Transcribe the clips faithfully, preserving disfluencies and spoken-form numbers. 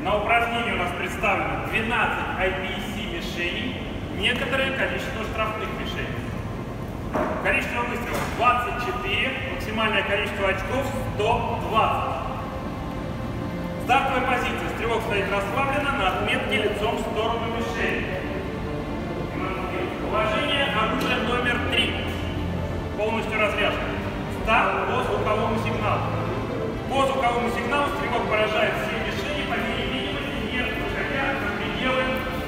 На упражнении у нас представлено двенадцать ай пи эс си мишеней, некоторое количество штрафных мишеней. Количество выстрелов двадцать четыре, максимальное количество очков сто двадцать. Стартовая позиция. Стрелок стоит расслабленно на отметке лицом в сторону мишени. Положение оружия номер три. Полностью разряжен. Старт по звуковому сигналу. По звуковому сигналу стрелок поражает все мишени по мере видимости, не выходя за пределы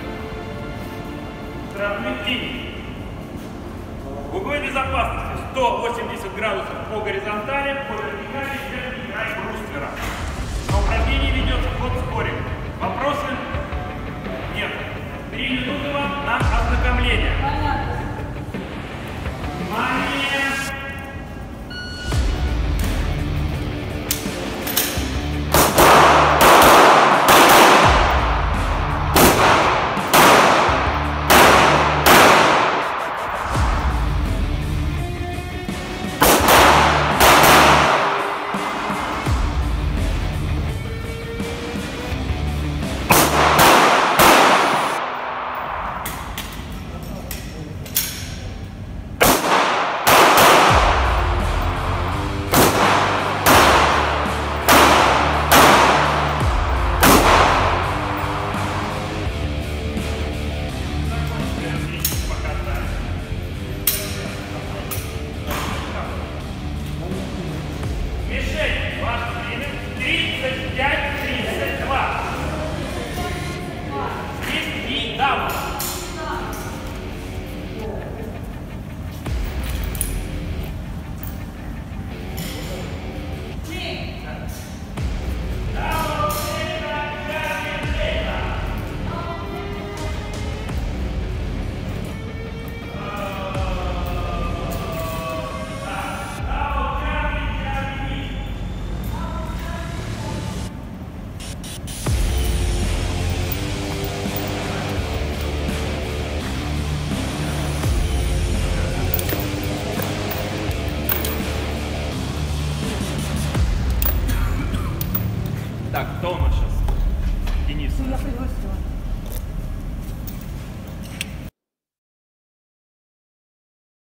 штрафных линий. Углы безопасности сто восемьдесят градусов по горизонтали, по вертикали верхний край бруствера. На упражнении ведется ход споринг. Вопросы? Нет. Три минуты вам на ознакомление. Внимание! Так, кто у нас сейчас? Денис. Я пригласила.